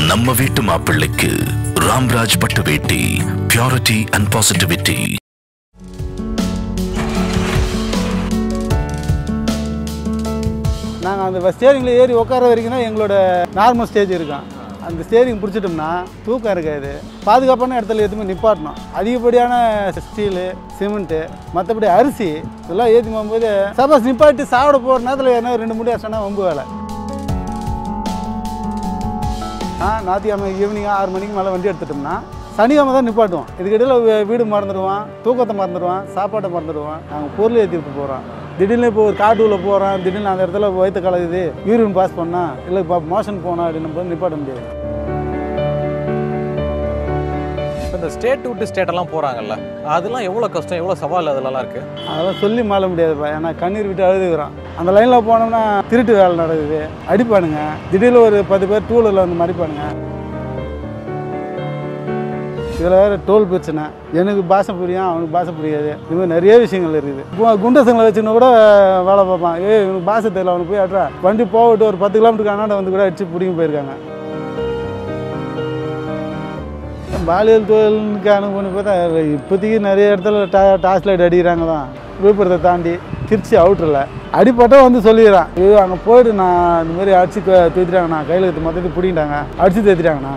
நம்ம வீட்டு மாப்பிள்ளைக்கு ராம்ராஜ் பட்டு வேட்டி, பியூரிட்டி அண்ட் பாசிட்டிவிட்டி. நாங்கள் அந்த ஸ்டேரிங்கில் ஏறி உட்கார வரைக்கும் தான் எங்களோட நார்மல் ஸ்டேஜ் இருக்கும். அந்த ஸ்டேரிங் பிடிச்சிட்டோம்னா தூக்கம் இருக்காது. பாதுகாப்பான இடத்துல எதுவுமே நிப்பாட்டணும். அதிகப்படியான ஸ்டீலு, சிமெண்ட்டு, மற்றபடி அரிசி இதெல்லாம் ஏற்றி போகும்போது சப்போஸ் நிப்பாட்டி சாப்பிட போகிற நேரத்தில் என்ன 2 மூடி அடிச்சோன்னா வம்பு வேலை. ஞாயிற்றுக்கிழமை ஈவினிங் 6 மணிக்கு மேலே வண்டி எடுத்துட்டோம்னா சனிக்கிழமை தான் நிப்பாட்டுவோம். இதுக்கிடையில் வீடு மறந்துடுவான், தூக்கத்தை மறந்துடுவான், சாப்பாட்டை மறந்துடுவான். நாங்கள் பொருள் ஏற்றிட்டு போகிறோம். திடீர்னு இப்போ ஒரு காட்டுக்குள்ளே போகிறோம், திடீர்னு அந்த இடத்துல வயிற்று கலக்குது, யூரின் பாஸ் பண்ணால் இல்லை இப்போ மோஷன் போனால் அப்படின்னு போது நிப்பாட்ட முடியாது. இந்த ஸ்டேட் விட்டு ஸ்டேட்டெல்லாம் போகிறாங்கல்ல, அதெல்லாம் எவ்வளோ கஷ்டம், எவ்வளோ சவால் அதெல்லாம் இருக்குது? அதெல்லாம் சொல்லி மாற முடியாதுப்பா. ஏன்னா கண்ணீர் விட்டு அழுதுக்கிறோம். அந்த லைனில் போனோம்னா திருட்டு வேலை நடக்குது, அடிப்பானுங்க. திடீர்னு ஒரு 10 பேர் டூலரில் வந்து மடிப்பானுங்க. இதில் வேறு டோல் பிரச்சனை. எனக்கு பாஷை புரியும், அவனுக்கு பாஷை புரியாது. இது மாதிரி நிறைய விஷயங்கள் இருக்குது. இப்போ குண்டசங்களை வச்சுன்னு கூட வேலை பார்ப்பான். இவனுக்கு பாஷை தெரியல, அவனுக்கு போய் அட்றா வண்டி போகவிட்டு ஒரு 10 கிலோமீட்டருக்கு அண்ணாண்ட வந்து கூட அடிச்சு பிடிங்கி போயிருக்காங்க. பாலியல் தொழிலுக்கு அனுப்பி பார்த்தா இப்போதைக்கு நிறைய இடத்துல டார்ச் லைட் அடிக்கிறாங்க தான். விழுப்புரத்தை தாண்டி திருச்சி அவுட்டரில் அடிப்பட்டால் வந்து சொல்லிடுறான், அங்கே போய்ட்டு நான் இந்த மாதிரி அடிச்சு தூத்திட்டாங்கண்ணா, கையில் எடுத்து மொத்தத்தையும் பிடிங்கிட்டாங்க, அடிச்சு தேத்திட்டாங்கண்ணா.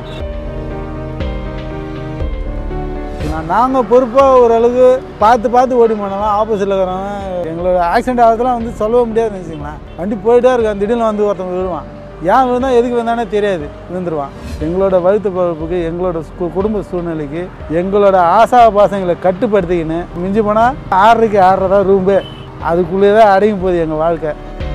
நாங்கள் பொறுப்பாக ஓரளவுக்கு பார்த்து ஓடி போனாலும் ஆப்போசிட்டில் இருக்கிறவங்க எங்களோட ஆக்சிடென்ட் ஆகிறதுலாம் வந்து சொல்ல முடியாதுன்னு வச்சுங்களேன். வண்டி போயிட்டே இருக்கான், திடீர்னு வந்து ஒருத்தவங்க விழுவான். ஏன் விழுந்தால் எதுக்கு வந்தானே தெரியாது, விழுந்துருவான். எங்களோட வகுத்து பழப்புக்கு, எங்களோட குடும்ப சூழ்நிலைக்கு, எங்களோட ஆசா பாசங்களை கட்டுப்படுத்திக்கின்னு மிஞ்சி போனால் 6:30க்கு 6:30 தான் ரூம்பு. அதுக்குள்ளே தான் அடங்கி போகுது எங்கள் வாழ்க்கை.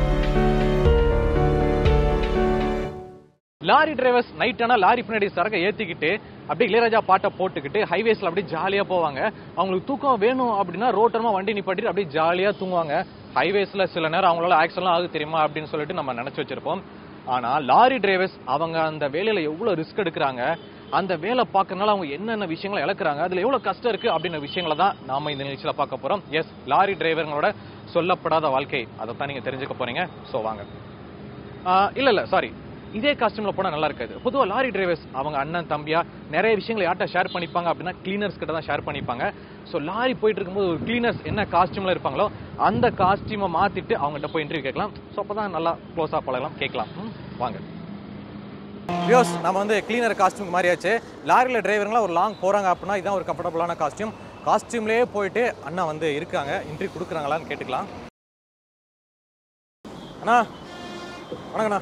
லாரி டிரைவர்ஸ் நைட் ஆனால் லாரி பின்னாடி சரக்கை ஏற்றிக்கிட்டு அப்படியே இளையராஜா பாட்டை போட்டுக்கிட்டு ஹைவேஸில் அப்படியே ஜாலியாக போவாங்க. அவங்களுக்கு தூக்கம் வேணும் அப்படின்னா ரோட்டரமாக வண்டி நிப்பாட்டிட்டு அப்படியே ஜாலியாக தூங்குவாங்க. ஹைவேஸில் சில நேரம் அவங்களால ஆக்சிடென்ட்லாம் ஆகுது தெரியுமா அப்படின்னு சொல்லிட்டு நம்ம நினச்சி வச்சிருப்போம். ஆனால் லாரி டிரைவர்ஸ் அவங்க அந்த வேலையில் எவ்வளோ ரிஸ்க் எடுக்கிறாங்க, அந்த வேலை பார்க்கறதுனால அவங்க என்னென்ன விஷயங்களை இழக்கிறாங்க, அதில் எவ்வளோ கஷ்டம் இருக்குது அப்படின்ற விஷயங்களை தான் நாம் இந்த நிகழ்ச்சியில் பார்க்க போகிறோம். எஸ், லாரி டிரைவர்களோட சொல்லப்படாத வாழ்க்கை, அதை தான் நீங்கள் தெரிஞ்சுக்க போகிறீங்க. ஸோ வாங்க. இல்லை சாரி, இதே காஸ்டியூம்ல போனால் நல்லா இருக்காது. பொதுவாக லாரி டிரைவர்ஸ் அவங்க அண்ணன் தம்பியா நிறைய விஷயங்களை யார்ட்ட ஷேர் பண்ணிப்பாங்க அப்படின்னா கிளீனர்ஸ் கிட்ட தான் ஷேர் பண்ணிப்பாங்க. ஸோ லாரி போயிட்டு இருக்கும்போது ஒரு கிளீனர்ஸ் என்ன காஸ்டியூம்ல இருப்பாங்களோ அந்த காஸ்டியூமை மாத்திட்டு அவங்ககிட்ட போய் இன்டர்வியூ கேட்கலாம். ஸோ அப்பதான் நல்லா க்ளோஸா பழகலாம், கேட்கலாம். வாங்க வியூஸ், நம்ம வந்து கிளீனர் காஸ்டியூம் மாதிரியாச்சு. லாரியில் டிரைவருங்களாம் ஒரு லாங் போகிறாங்க அப்படின்னா இதான் ஒரு கம்ஃபர்டபுளான காஸ்டியூம். காஸ்டியூம்லேயே போயிட்டு அண்ணா வந்து இருக்காங்க, இன்டர்வியூ கொடுக்குறாங்களான்னு கேட்டுக்கலாம். அண்ணா வணக்கண்ணா.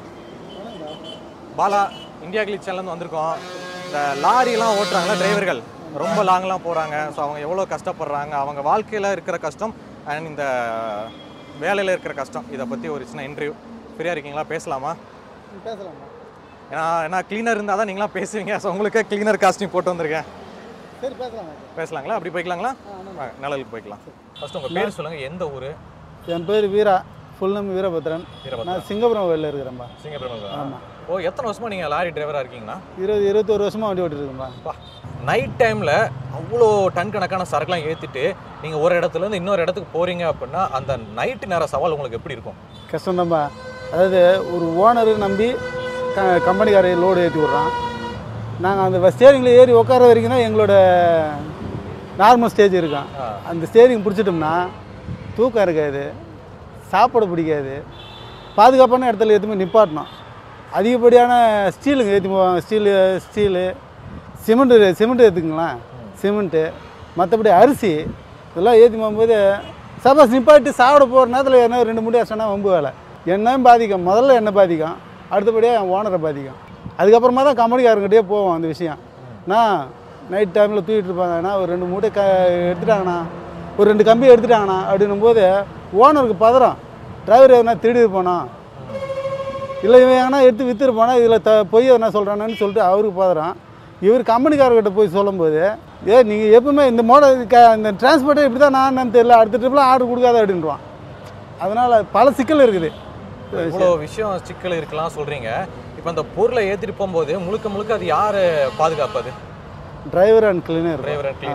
பாலா, இந்தியா கிளிட்ஸ் சேனல்லேருந்து வந்திருக்கோம். இந்த லாரிலாம் ஓட்டுறாங்களா டிரைவர்கள், ரொம்ப லாங்லாம் போகிறாங்க. ஸோ அவங்க எவ்வளோ கஷ்டப்படுறாங்க, அவங்க வாழ்க்கையில் இருக்கிற கஷ்டம் அண்ட் இந்த வேலையில் இருக்கிற கஷ்டம், இதை பற்றி ஒரு சின்ன இன்டர்வியூ. ஃப்ரீயாக இருக்கீங்களா, பேசலாமா? பேசலாமா? ஏன்னா கிளீனர் இருந்தால் தான் நீங்களாம் பேசுவீங்க. ஸோ உங்களுக்கே கிளீனர் காஸ்டியூம் போட்டு வந்திருக்கேன். சரி, பேசலாங்களா? அப்படி போய்க்கலாங்களா? நிழலுக்கு போய்க்கலாம். ஃபர்ஸ்ட் உங்கள் பேர் சொல்லுங்கள், எந்த ஊர்? என் பேர் வீரா, ஃபுல் நேம் வீரபத்ரன். நான் சிங்கப்பூரம் வேலையில் இருக்கிறேன்ப்பா. சிங்கப்பூரம். ஆமாம். ஓ, எத்தனை வருஷமாக நீங்கள் லாரி டிரைவராக இருக்கீங்களா? 21 வருஷமாக வண்டி ஓட்டிருக்கேன்ப்பா. நைட் டைமில் அவ்வளோ டன் கணக்கான சரக்குலாம் ஏற்றிட்டு நீங்கள் ஒரு இடத்துலேருந்து இன்னொரு இடத்துக்கு போகிறீங்க அப்படின்னா அந்த நைட்டு நேர சவால் உங்களுக்கு எப்படி இருக்கும்? கஷ்டம்தான்ப்பா. அதாவது ஒரு ஓனரு நம்பி கம்பெனிக்காரை லோடு ஏற்றி விட்றான். நாங்கள் அந்த ஸ்டேரிங்கில் ஏறி உட்கார வரைக்கும் தான் எங்களோட நார்மல் ஸ்டேஜ் இருக்கும். அந்த ஸ்டேரிங் பிடிச்சிட்டோம்னா தூக்கம் இருக்காது, சாப்பாடு பிடிக்காது. பாதுகாப்பான இடத்துல எதுவுமே நிப்பாட்டணும். அதிகப்படியான ஸ்டீலுங்க ஏற்றி போவாங்க. ஸ்டீலு, சிமெண்ட்டு ஏற்றுக்குங்களேன், சிமெண்ட்டு, மற்றபடி அரிசி இதெல்லாம் ஏற்றி போகும்போது சப்போஸ் நிப்பாட்டி சாப்பிட போகிற நேரத்தில் என்ன 2 மூடி அடிச்சோன்னா வம்பு வேலை. என்னையும் பாதிக்கும். முதல்ல என்ன பாதிக்கும், அடுத்தபடியாக என் ஓனரை பாதிக்கும். அதுக்கப்புறமா தான் கம்பெனிக்காரங்கிட்டே போவோம் அந்த விஷயம். நான் நைட் டைமில் தூக்கிட்டு இருப்பாங்கன்னா ஒரு 2 மூட்டை எடுத்துட்டாங்கண்ணா, ஒரு 2 கம்பி எடுத்துட்டாங்கண்ணா அப்படின்னும் போது ஓனருக்கு பதறம். டிரைவர் எதனா திருடி போனோம், இல்லை இவன் எங்கன்னா எடுத்து விற்றுருப்பானா, இதில் பொய் எதனா சொல்கிறானு சொல்லிட்டு அவருக்கு பதறம். இவர் கம்பெனிக்காரர்கிட்ட போய் சொல்லும்போது, நீங்கள் எப்பவுமே இந்த இந்த டிரான்ஸ்போர்ட்டே இப்படி தான் நான் தெரியல, அடுத்த ட்ரிப்பில் ஆர்டர் கொடுக்காத அப்படின்றான். அதனால் பல சிக்கல் இருக்குது. இவ்வளோ விஷயம் சிக்கல் இருக்கலாம் சொல்கிறீங்க. இப்போ அந்த பொருளை ஏற்றிட்டு போகும்போது முழுக்க அது யார் பாதுகாப்பது? Driver and cleaner.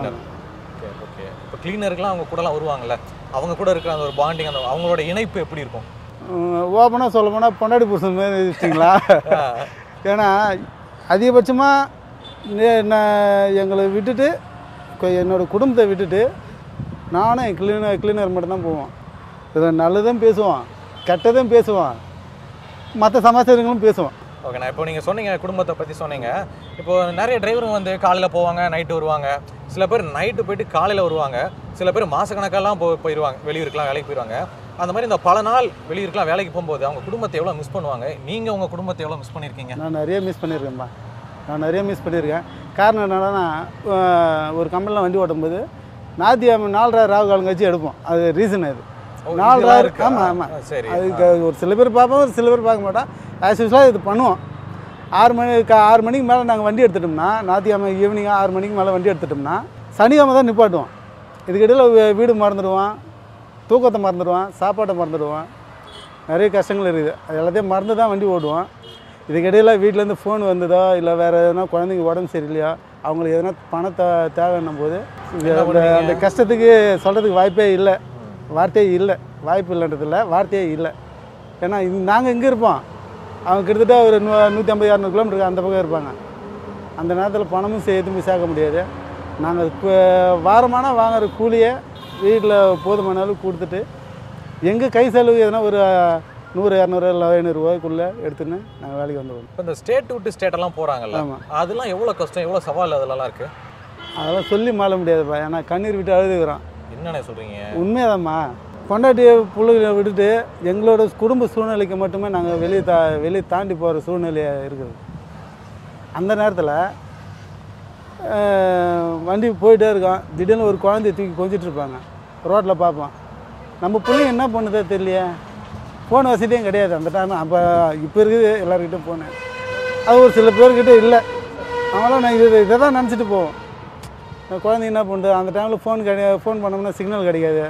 ஓகே. இப்போ கிளீனருக்குலாம் அவங்க கூடலாம் வருவாங்கல்ல, அவங்க கூட இருக்கிற அந்த ஒரு பாண்டிங், அந்த அவங்களோட இணைப்பு எப்படி இருக்கும்? ஓப்பனாக சொல்ல போனால் பொண்டாடி புருஷன் மாதிரி வச்சுங்களா. ஏன்னா அதிகபட்சமாக நான் எங்களை விட்டுட்டு என்னோடய குடும்பத்தை விட்டுட்டு நானும் என் கிளீனர் மட்டும்தான் போவோம். இதில் நல்லதும் பேசுவோம், கெட்டதும் பேசுவோம், மற்ற சமாச்சாரங்களும் பேசுவோம். ஓகேண்ணா, இப்போ நீங்கள் சொன்னீங்க குடும்பத்தை பற்றி சொன்னீங்க. இப்போது நிறைய டிரைவரும் வந்து காலையில் போவாங்க, நைட்டு வருவாங்க. சில பேர் நைட்டு போயிட்டு காலையில் வருவாங்க. சில பேர் மாதக்கணக்கெல்லாம் போயிடுவாங்க, வெளியூருக்குலாம் வேலைக்கு போயிடுவாங்க. அந்த மாதிரி இந்த பல நாள் வெளியூருக்குலாம் வேலைக்கு போகும்போது அவங்க குடும்பத்தை எவ்வளோ மிஸ் பண்ணுவாங்க? நீங்கள் உங்கள் குடும்பத்தை எவ்வளோ மிஸ் பண்ணியிருக்கீங்க? நான் நிறைய மிஸ் பண்ணியிருக்கேன்ப்பா. நான் நிறைய மிஸ் பண்ணியிருக்கேன். காரணம் என்னன்னா, ஒரு கம்பெனியில் வண்டி ஓட்டும்போது ஞாயிற்றுக்கிழமை 4:30 ராவு காலம் கழிச்சு எடுப்போம். அது ரீசன் அது 4:30. ஆமாம் ஆமாம். சரி, அதுக்கு ஒரு சில பேர் பார்ப்போம், ஒரு சில பேர் பார்க்க மாட்டோம். ஆஸ் யூஸ்வலாக இது பண்ணுவோம். 6 மணிக்கு மேலே நாங்கள் வண்டி எடுத்துட்டோம்னா, ஞாயிற்றுக்கிழமை ஈவினிங் 6 மணிக்கு மேலே வண்டி எடுத்துட்டோம்னா சனிக்கிழமை தான் நிப்பாட்டுவோம். இதுக்கிடையில் வீடு மறந்துடுவான், தூக்கத்தை மறந்துடுவான், சாப்பாட்டை மறந்துடுவான். நிறைய கஷ்டங்கள் இருக்குது. அது எல்லாத்தையும் மறந்து தான் வண்டி ஓடுவோம். இதுக்கிடையில் வீட்டிலேருந்து ஃபோன் வந்ததோ இல்லை வேறு எதுனா குழந்தைங்க உடம்பு சரியில்லையா, அவங்களுக்கு எதனா பணத்தை தேவைன்னும் போது அந்த கஷ்டத்துக்கு சொல்கிறதுக்கு வார்த்தையே இல்லை. வாய்ப்பு இல்லைன்றதில்ல, வார்த்தையே இல்லை. ஏன்னா நாங்கள் இங்கே இருப்போம், அவங்க கிட்டத்தட்ட ஒரு 150-200 கிலோமீட்டருக்கு அந்த பக்கம் இருப்பாங்க. அந்த நேரத்தில் பணமும் எதுவுமே சேர்க்க முடியாது. நாங்கள் இப்போ வாரமான வாங்குகிற கூலியை வீட்டில் போதுமான அளவு கொடுத்துட்டு எங்கள் கை செலவு எதனா ஒரு 100-200 இல்லை 500 ரூபாய்க்குள்ளே எடுத்துன்னு நாங்கள் வேலைக்கு வந்துடுவோம். இப்போ இந்த ஸ்டேட் விட்டு ஸ்டேட்டெல்லாம் போகிறாங்கல்ல, அதெல்லாம் எவ்வளோ கஷ்டம், எவ்வளோ சவால் அதெல்லாம் இருக்குது? அதெல்லாம் சொல்லி மாற முடியாதுப்பா. ஏன்னா கண்ணீர் விட்டு அழுதுக்கிறோம். என்னென்ன சொல்கிறீங்க? உண்மையாதாம்மா. பொண்டாட்டி பிள்ளைகளை விட்டுட்டு எங்களோட குடும்ப சூழ்நிலைக்கு மட்டுமே நாங்கள் வெளியே தாண்டி போகிற சூழ்நிலையாக இருக்குது. அந்த நேரத்தில் வண்டி போயிட்டே இருக்கோம், திடீர்னு ஒரு குழந்தைய தூக்கி கொஞ்சிட்ருப்பாங்க, ரோட்டில் பார்ப்போம். நம்ம பிள்ளைங்க என்ன பண்ணுதோ தெரியலையே. ஃபோன் வசதியும் கிடையாது அந்த டைம். அப்போ இப்போ இருக்குது எல்லாருக்கிட்டும் ஃபோனு. அது ஒரு சில பேர்கிட்ட இல்லை. அவங்களாம் நான் இதை தான் நினச்சிட்டு போவோம். குழந்தைங்க என்ன பண்ணுறது, அந்த டைமில் ஃபோன் பண்ணோம்னா சிக்னல் கிடைக்காது.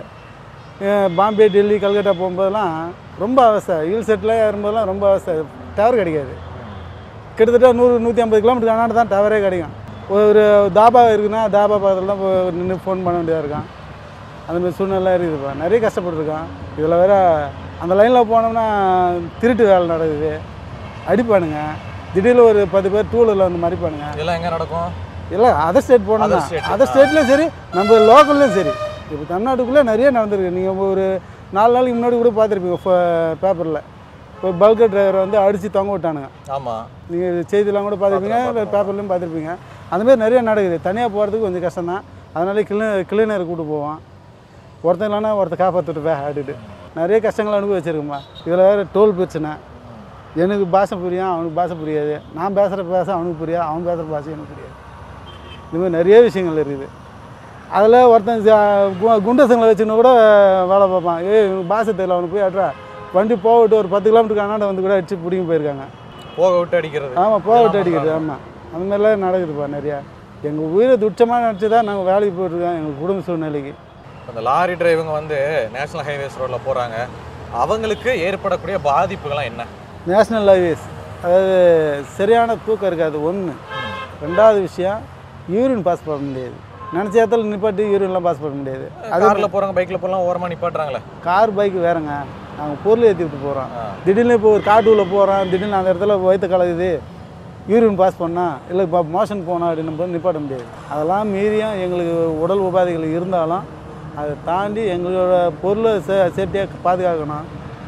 பாம்பே, டெல்லி, கல்கட்டா போகும்போதெல்லாம் ரொம்ப அவஸ்தை. ஹில் செட்டில் ஏறும்போதெல்லாம் ரொம்ப அவஸ்தை. டவர் கிடைக்காது. கிட்டத்தட்ட 100-150 கிலோமீட்டருக்கு ஆனாட்டு தான் டவரே கிடைக்கும். ஒரு தாபா இருக்குன்னா தாபா பக்கத்தில் தான் நின்று ஃபோன் பண்ண வேண்டியதாக இருக்கான். அந்தமாதிரி சூழ்நிலை இருக்குதுப்பா. நிறைய கஷ்டப்பட்டுருக்கான். இதில் வேறு அந்த லைனில் போனோம்னா திருட்டு வேலை நடக்குது, அடிப்பானுங்க. திடீர்னு ஒரு 10 பேர் டூலரில் வந்து மறிப்பானுங்க. இதெல்லாம் எங்கே நடக்கும்? இல்லை அதர் ஸ்டேட் போனோம்னா அதர் ஸ்டேட்லேயும் சரி, நம்ம லோக்கல்லையும் சரி. இப்போ தமிழ்நாட்டுக்குள்ளே நிறைய நடந்திருக்கு. நீங்கள் ஒரு 4 நாளைக்கு முன்னாடி கூட பார்த்துருப்பீங்க பேப்பரில். இப்போ பல்கர் டிரைவரை வந்து அடித்து தொங்க விட்டானுங்க. ஆமாம், நீங்கள் செய்திலாம் கூட பார்த்துருப்பீங்க, பேப்பர்லேயும் பார்த்துருப்பீங்க. அந்தமாதிரி நிறைய நடக்குது. தனியாக போகிறதுக்கு கொஞ்சம் கஷ்டம் தான். அதனாலே கிளீனர் கூப்பிட்டு போவோம். ஒருத்தன் இல்லைன்னா ஒருத்தர் காப்பாற்றிட்டு ஆடிட்டு நிறைய கஷ்டங்கள் அனுபவிச்சிருக்குமா. இதில் வேறு டோல் பிரச்சனை. எனக்கு பாஷை புரியும், அவனுக்கு பாஷை புரியாது. நான் பேசுகிற பாஷை அவனுக்கு புரியாது, அவன் பேசுகிற பாஷை எனக்கு புரியாது. இதுமாதிரி நிறைய விஷயங்கள் இருக்குது. அதில் ஒருத்தன் குண்டசங்களை வச்சுன்னு கூட வேலை பார்ப்பான். இவனுக்கு பாஷை தெரியல, அவனுக்கு போய் ஆட்றா வண்டி போகவிட்டு ஒரு 10 கிலோமீட்டருக்கு அண்ணாண்ட வந்து கூட அடிச்சு பிடிங்க போயிருக்காங்க. போக விட்டு அடிக்கிறது. ஆமாம், போக விட்டு அடிக்கிறது. ஆமாம், அந்த மாதிரிலாம் நடக்குதுப்பா நிறையா. எங்கள் உயிரை துச்சமாக நினச்சி தான் நாங்கள் வேலைக்கு போயிட்டுருக்கோம் எங்கள் குடும்ப சூழ்நிலைக்கு. அந்த லாரி டிரைவங்க வந்து நேஷனல் ஹைவேஸ் ரோட்டில் போகிறாங்க, அவங்களுக்கு ஏற்படக்கூடிய பாதிப்புகள்லாம் என்ன? நேஷ்னல் ஹைவேஸ் அதாவது சரியான தூக்கம் இருக்காது ஒன்று. 2வது விஷயம், யூரின் பாஸ் பண்ண முடியாது. நினச்ச இடத்துல நிப்பாட்டி யூரின்லாம் பாஸ் பண்ண முடியாது. காரில் போகிறாங்க, பைக்கில் போகலாம், ஓரமாக நிப்பாட்டுறாங்களே. கார் பைக் வேறங்க. நாங்கள் பொருள் ஏற்றி விட்டு போகிறோம். திடீர்னு இப்போ ஒரு காட்டுக்குள்ளே போகிறோம், திடீர்னு அந்த இடத்துல வயிற்று கலக்குது, யூரின் பாஸ் பண்ணால் இல்லை இப்போ மோஷன் போனால் அப்படின்னு போது நிப்பாட்ட முடியாது. அதெல்லாம் மீறியும் எங்களுக்கு உடல் உபாதைகள் இருந்தாலும் அதை தாண்டி எங்களோட பொருளை சேஃப்டியாக பாதுகாக்கணும்,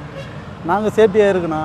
நாங்கள் சேஃப்டியாக இருக்கணும்.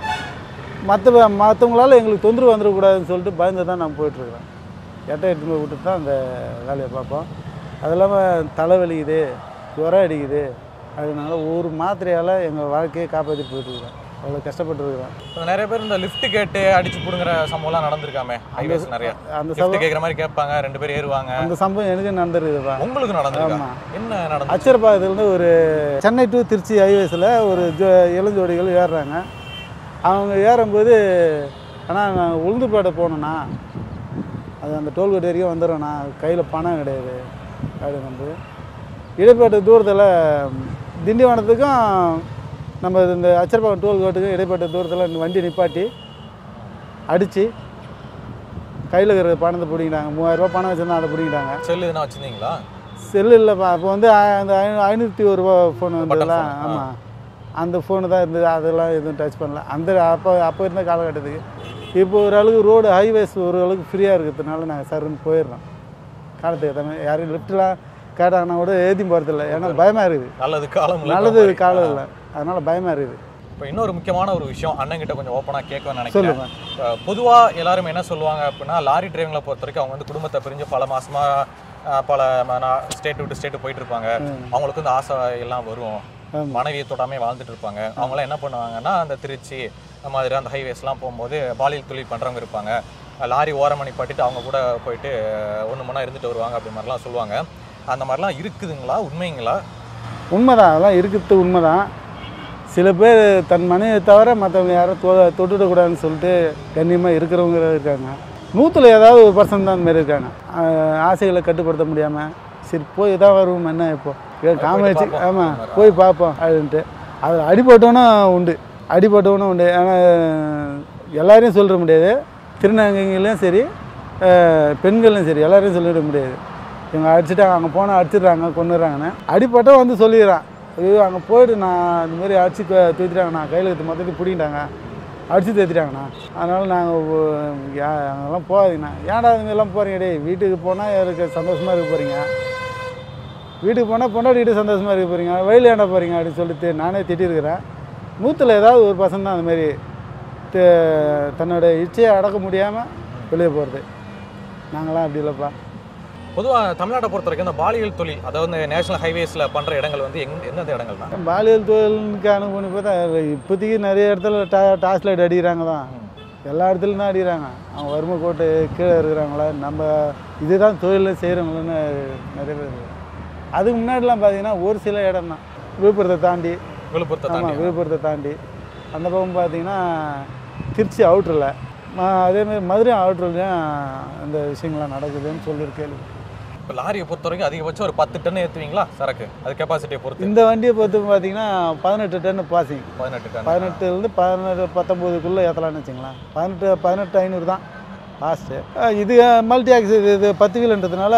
மற்றவங்களால் எங்களுக்கு தொந்தரவு வந்துடக்கூடாதுன்னு சொல்லிட்டு பயந்து தான் நாங்கள் போயிட்டுருக்குறோம். எடுத்து போய் விட்டுட்டு தான் அந்த வேலையை பார்ப்போம். அது இல்லாமல் தலைவலிக்குது, ஜுரம் அடிக்குது, அதனால ஒரு மாத்திரையால் எங்கள் வாழ்க்கையை காப்பாற்றி போயிட்டுருக்குறோம். அவ்வளோ கஷ்டப்பட்டுருக்குறோம். நிறைய பேர் இந்த லிஃப்ட் கேட்டு அடிச்சு பிடுங்குற சம்பவம்லாம் நடந்திருக்காமே ஹைவேஸ் நிறைய. அந்த சம்பவம் கேட்குற மாதிரி கேட்பாங்க, 2 பேர் ஏறுவாங்க. அந்த சம்பவம் எனக்கு நடந்துருக்குதுப்பா. உங்களுக்கு நடந்துருக்கா? என்ன நடந்து? அச்சரப்பாக்கத்துலேருந்து ஒரு சென்னை டு திருச்சி ஹைவேஸில் ஒரு இளஞ்சோடிகள் ஏறுறாங்க. அவங்க ஏறும்போது ஆனால் நான் உளுந்துப்பேட்டை போனேண்ணா, அது அந்த டோல்கேட் வரைக்கும் வந்துடுறேண்ணா, கையில் பணம் கிடையாது அப்படின்னு வந்து இடைப்பட்ட தூரத்தில் திண்டிவனத்துக்கும் நம்ம இந்த அச்சரப்பாக்கம் டோல்கேட்டுக்கும் இடைப்பட்ட தூரத்தில் இந்த வண்டி நிப்பாட்டி அடித்து கையில் இருக்கிற பணத்தை பிடிக்கிட்டாங்க. 3000 ரூபா பணம் வச்சுருந்தா அதை பிடிக்கிட்டாங்க. செல்லு எதுனா வச்சுருந்தீங்களா? செல்லு இல்லைப்பா. அப்போ வந்து அந்த 501 ரூபா ஃபோன் வந்ததுல. ஆமாம், அந்த ஃபோனு தான் இருந்தது. அதெல்லாம் எதுவும் டச் பண்ணல. அப்போ இருந்த காலகட்டத்துக்கு இப்போ ஓரளவுக்கு ரோடு ஹைவேஸ் ஓரளவுக்கு ஃப்ரீயாக இருக்கிறதுனால நாங்கள் சருன்னு போயிடுறோம். காலத்துக்கு ஏற்ற மாதிரி யாரையும் லிஃப்ட்லாம் கேட்டாங்கன்னா கூட ஏற்றி போகிறதில்ல. ஏன்னா பயமாக இருக்குது. நல்லது காலம் இல்லை, அதனால் பயமாக இருக்குது. இப்போ இன்னொரு முக்கியமான ஒரு விஷயம் அண்ணன்கிட்ட கொஞ்சம் ஓப்பனாக கேட்கணும்னு நினைக்கிறேன். பொதுவாக எல்லாரும் என்ன சொல்லுவாங்க அப்படின்னா, லாரி டிரைவிங்களை பொறுத்த வரைக்கும் அவங்க வந்து குடும்பத்தை பிரிஞ்சு பல மாசமாக பல ஸ்டேட் விட்டு ஸ்டேட்டு போயிட்டு இருப்பாங்க. அவங்களுக்கு இந்த ஆசை எல்லாம் வரும், மனைவியை தொடாமே வாழ்ந்துட்டு இருப்பாங்க. அவங்களாம் என்ன பண்ணுவாங்கன்னா, அந்த திருச்சி அந்த மாதிரி அந்த ஹைவேஸ்லாம் போகும்போது பாலியல் தொழில் பண்ணுறவங்க இருப்பாங்க. லாரி ஓரமணி பட்டிட்டு அவங்க கூட போயிட்டு 1 மணி நேரம் இருந்துட்டு வருவாங்க அப்படி மாதிரிலாம் சொல்லுவாங்க. அந்த மாதிரிலாம் இருக்குதுங்களா? உண்மைங்களா? உண்மைதான், அதெல்லாம் இருக்கிறது உண்மைதான். சில பேர் தன் மனைவியை தவிர மற்றவங்க யாரும் தொட்டுவிடக்கூடாதுன்னு சொல்லிட்டு கண்ணியமாக இருக்கிறவங்க இருக்காங்க. 100ல் ஏதாவது ஒரு பர்சன்ட் தான் அந்த மாதிரி இருக்காங்க. ஆசைகளை கட்டுப்படுத்த முடியாமல் சரி போய் தான் வருவோம் என்ன இப்போ காமிச்சு ஆமாம் போய் பார்ப்போம் அப்படின்ட்டு. அதில் அடிபட்டவனும் உண்டு. ஆனால் எல்லாரையும் சொல்லிட முடியாது. திருநங்கைகளையும் சரி பெண்களையும் சரி எல்லாரையும் சொல்லிட முடியாது. இவங்க அடிச்சுட்டாங்க, அங்கே போனால் அடிச்சிடுறாங்க, கொண்டுறாங்கன்னு. அடிப்பட்டவன் வந்து சொல்லிடுறான், ஐயோ அங்கே போய்ட்டு நான் இந்த மாதிரி அடிச்சு தூத்திட்டாங்கண்ணா, கையில் எடுத்து மொத்தத்தையும் பிடிக்கிட்டாங்க, அடித்து தேத்திட்டாங்கண்ணா, அதனால் நாங்கள் அங்கெல்லாம் போகாதீங்கண்ணா. ஏன்டா இதுமாரிலாம் போகிறீங்க? டே வீட்டுக்கு போனால் எனக்கு சந்தோஷமாக இருக்க போகிறீங்க, வீட்டுக்கு போனால் பொண்டாட்டிகிட்டு சந்தோஷமாக இருக்க போகிறீங்க, வயலில் ஏன்டா போகிறீங்க அப்படின்னு சொல்லிட்டு நானே திட்டிருக்கிறேன். 100ல் ஏதாவது ஒரு பர்சன்ட் தான் அந்தமாரி தன்னோட இச்சையை அடக்க முடியாமல் வெளியே போகிறது. நாங்களாம் அப்படி இல்லைப்பா. பொதுவாக தமிழ்நாட்டை பொறுத்த வரைக்கும் இந்த பாலியல் தொழில், அதாவது நேஷனல் ஹைவேஸில் பண்ணுற இடங்கள் வந்து எந்தெந்த இடங்கள் தான்? பாலியல் தொழிலுக்கு அனுபவம் பார்த்தா இப்போதைக்கு நிறைய இடத்துல டார்ச் லைட் அடிக்கிறாங்க தான், எல்லா இடத்துலையும் தான் அடிக்கிறாங்க. அவங்க வறுமை கோட்டு கீழே இருக்கிறாங்களா, நம்ம இதுதான் தொழிலில் செய்கிறவங்களன்னு நிறைய பேர் இருக்குது. அதுக்கு முன்னாடிலாம் பார்த்தீங்கன்னா ஒரு சில இடம் தான், விழுப்புரத்தை தாண்டி அந்த பக்கம் பார்த்தீங்கன்னா திருச்சி அவுட்டரில், அதேமாதிரி மதுரை அவுட்டர்லையும் அந்த விஷயங்கள்லாம் நடக்குதுன்னு சொல்லியிருக்கேன். இப்போ லாரியை பொறுத்த வரைக்கும் அதிகபட்சம் ஒரு 10 டன் ஏற்றுவீங்களா சரக்கு? அது கெப்பாசிட்டியை பொறுத்து. இந்த வண்டியை பொறுத்து பார்த்தீங்கன்னா 18 டன் பாசிங். 18லேருந்து 19 ஏற்றலான்னு வச்சுங்களேன். 18,500 தான் லாஸ்ட்டு. இது மல்டி ஆக்சல், இது 10 வீலுன்றதுனால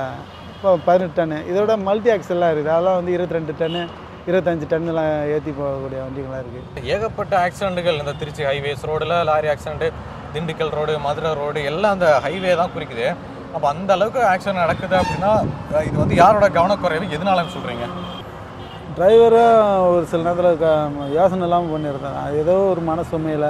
18 டன்னு. இதோட மல்டி ஆக்சல்லாம் இருக்குது, அதெல்லாம் வந்து 22 டன்னு 25 டன்னுலாம் ஏற்றி போகக்கூடிய வண்டிகள்லாம் இருக்குது. ஏகப்பட்ட ஆக்சிடென்ட்டுகள் இந்த திருச்சி ஹைவேஸ் ரோடில், lorry accident, Dindigul road, Madurai road எல்லாம் அந்த ஹைவே தான் குறிக்குது. அப்போ அந்த அளவுக்கு ஆக்சிடென்ட் நடக்குது அப்படின்னா இது வந்து யாரோட கவனக்குறைவு, எதனாலன்னு சொல்கிறீங்க? டிரைவரும் ஒரு சில நேரத்தில் யோசனை இல்லாமல் பண்ணியிருந்தான். ஏதோ ஒரு மனசுமையில்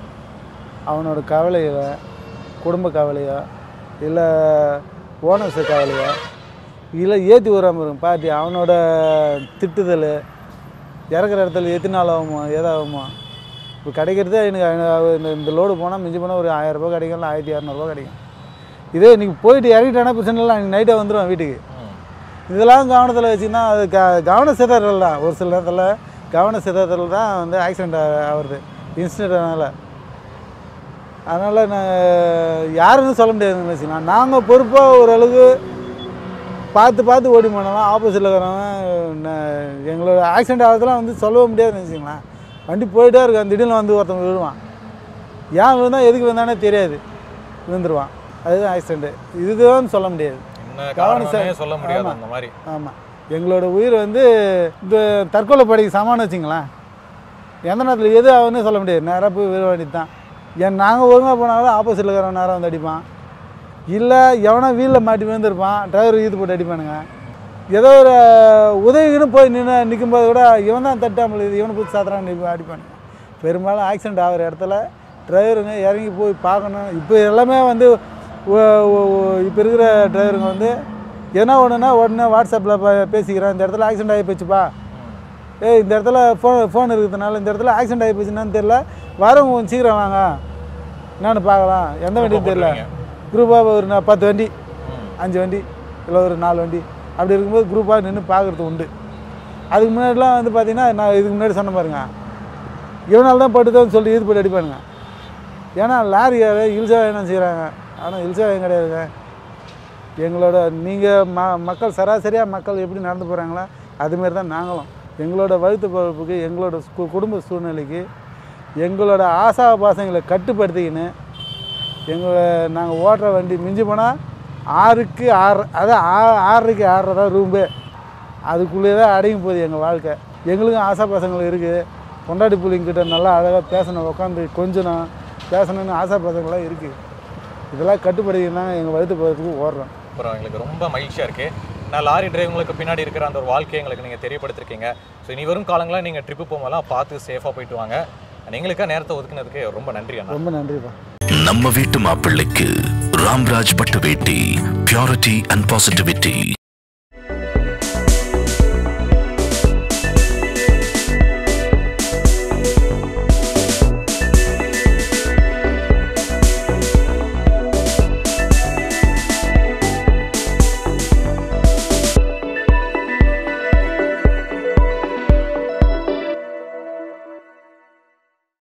அவனோட கவலையில், குடும்ப கவலையோ இல்லை ஓனர்ஸு கவலையோ இல்லை ஏற்றி விடாமல் இருக்கும் பார்ட்டி, அவனோட திட்டுதல், இறக்குற இடத்துல எத்தனை நாள் ஆகுமோ ஏதாகுமோ. இப்போ கிடைக்கிறதே எனக்கு இந்த லோடு போனால் மிஞ்சி போனால் ஒரு 1000 ரூபா கிடைக்கும், இல்லை 1600 கிடைக்கும். இதே இன்றைக்கி போயிட்டு இறங்கிட்டானா பிரச்சனை இல்லை, அன்றைக்கி நைட்டாக வந்துடுவான் வீட்டுக்கு. இதெல்லாம் கவனத்தில் வச்சுன்னா அது கவன சிதறல் தான். ஒரு சில நேரத்தில் கவன சிதறல் தான் வந்து ஆக்சிடெண்ட் ஆகுறது இன்சிடென்ட்னால. அதனால் நான் யாருன்னு சொல்ல முடியாதுன்னு வச்சுக்கலாம். நாங்கள் பொறுப்பாக ஓரளவுக்கு பார்த்து ஓடி போனாலும் ஆப்போசிட்டில் இருக்கிறவங்க எங்களோட ஆக்சிடெண்ட் ஆகிறதுலாம் வந்து சொல்லவே முடியாதுன்னு வச்சுங்களேன். வண்டி போயிட்டே இருக்கும், அந்த திடீர்னு வந்து ஒருத்தவங்க விழுவான், ஏன் விழுந்தால் எதுக்கு வந்தானே தெரியாது, விழுந்துருவான். அதுதான் ஆக்சிடெண்ட்டு. இதுதான் சொல்ல முடியாது, சொல்ல முடியாது அந்த மாதிரி. ஆமாம், எங்களோட உயிர் வந்து இந்த தற்கொலை படைக்கு சமானம் வச்சுங்களேன். எந்த நேரத்தில் எது ஆகுதுன்னு சொல்ல முடியாது, நேராக போய் விழ வேண்டியது தான். நாங்கள் ஒழுங்காக போனாலும் ஆப்போசிட்டில் இருக்கிறவன் நேரம் வந்து அடிப்பான், இல்லை எவனா வீலில் மாட்டி விழுந்திருப்பான், டிரைவர் ஈத்து போட்டு அடிப்பானுங்க. ஏதோ ஒரு உதவிக்குன்னு போய் நிற்கும்போது கூட இவன் தான் தட்டாமல் இது இவனை போய் சாத்திரான்னு அடிப்பானுங்க. பெரும்பாலும் ஆக்சிடெண்ட் ஆகிற இடத்துல டிரைவருங்க இறங்கி போய் பார்க்கணும். இப்போ எல்லாமே வந்து இப்போ இருக்கிற டிரைவருங்க வந்து என்ன ஒன்றுனா உடனே வாட்ஸ்அப்பில் பேசிக்கிறேன், இந்த இடத்துல ஆக்சிடெண்ட் ஆகி போச்சுப்பா, இந்த இடத்துல ஃபோன் இருக்கிறதுனால இந்த இடத்துல ஆக்சிடெண்ட் ஆகி போச்சுன்னு தெரியல, வரவங்க கொஞ்சம் சீக்கிரம் வாங்க என்னன்னு பார்க்கலாம், எந்த வண்டின்னு தெரியல. குரூப்பாக ஒரு 10 வண்டி 5 வண்டி இல்லை ஒரு 4 வண்டி அப்படி இருக்கும்போது குரூப்பாக நின்று பார்க்குறது உண்டு. அதுக்கு முன்னாடிலாம் வந்து பார்த்திங்கன்னா நான் இதுக்கு முன்னாடி சொன்ன பாருங்க, இவனால் தான் பட்டுதான் சொல்லி இது போட்டு அடிப்பானுங்க. ஏன்னா லாரியார் இல்சாக என்ன செய்கிறாங்க, ஆனால் இல்சாக கிடையாதுங்க. எங்களோட நீங்கள் மக்கள் சராசரியாக மக்கள் எப்படி நடந்து போகிறாங்களோ அதுமாரி தான் நாங்களும். எங்களோட வகுத்து பழப்புக்கு, எங்களோட குடும்ப சூழ்நிலைக்கு, எங்களோட ஆசாபாசங்களை கட்டுப்படுத்திக்கின்னு நாங்கள் ஓட்டுற வண்டி மிஞ்சி போனால் 6க்கு 6, அதான் 6க்கு 6 தான் ரூம்பு, அதுக்குள்ளே தான் அடங்கி போகுது எங்கள் வாழ்க்கை. எங்களுக்கும் ஆசாபாசங்கள் இருக்குது. பொண்டாட்டி பிள்ளைங்கிட்ட நல்லா அழகாக பேசணும், உட்காந்து கொஞ்சணும், பேசணும்னு ஆசைப்படுறதுலாம் இருக்குது. இதெல்லாம் கட்டுப்படுத்தினா எங்கள் வகுத்து போகிறதுக்கு ஓடுறோம். அப்புறம் எங்களுக்கு ரொம்ப மகிழ்ச்சியாக இருக்குது. நான் லாரி டிரைவங்களுக்கு பின்னாடி இருக்கிற அந்த ஒரு வாழ்க்கையை எங்களுக்கு நீங்கள் தெரியப்படுத்திருக்கீங்க. ஸோ இனி வரும் காலங்களில் நீங்கள் ட்ரிப்பு போகும்போதெல்லாம் பார்த்து சேஃபாக போயிட்டு வாங்க. எங்களுக்காக நேரத்தை ஒதுக்குனதுக்கு ரொம்ப நன்றி அண்ணா. ரொம்ப நன்றிப்பா. நம்ம வீட்டு மாப்பிள்ளைக்கு ராம்ராஜ் பட்டு வேட்டி, பியூரிட்டி அண்ட் பாசிட்டிவிட்டி.